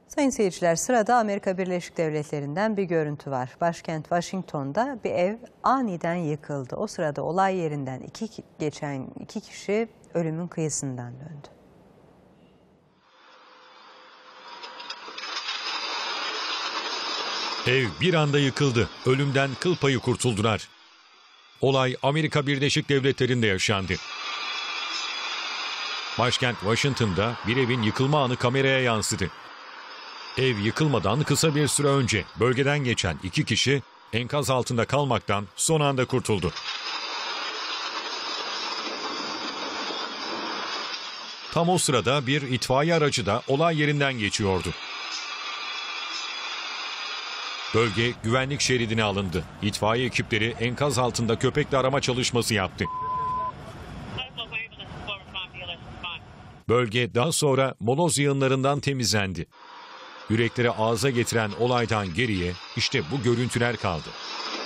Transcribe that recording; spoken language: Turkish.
Sayın seyirciler, sırada Amerika Birleşik Devletleri'nden bir görüntü var. Başkent Washington'da bir ev aniden yıkıldı. O sırada olay yerinden geçen iki kişi ölümün kıyısından döndü. Ev bir anda yıkıldı. Ölümden kıl payı kurtuldular. Olay Amerika Birleşik Devletleri'nde yaşandı. Başkent Washington'da bir evin yıkılma anı kameraya yansıdı. Ev yıkılmadan kısa bir süre önce bölgeden geçen iki kişi enkaz altında kalmaktan son anda kurtuldu. Tam o sırada bir itfaiye aracı da olay yerinden geçiyordu. Bölge güvenlik şeridine alındı. İtfaiye ekipleri enkaz altında köpekle arama çalışması yaptı. Bölge daha sonra moloz yığınlarından temizlendi. Yürekleri ağza getiren olaydan geriye işte bu görüntüler kaldı.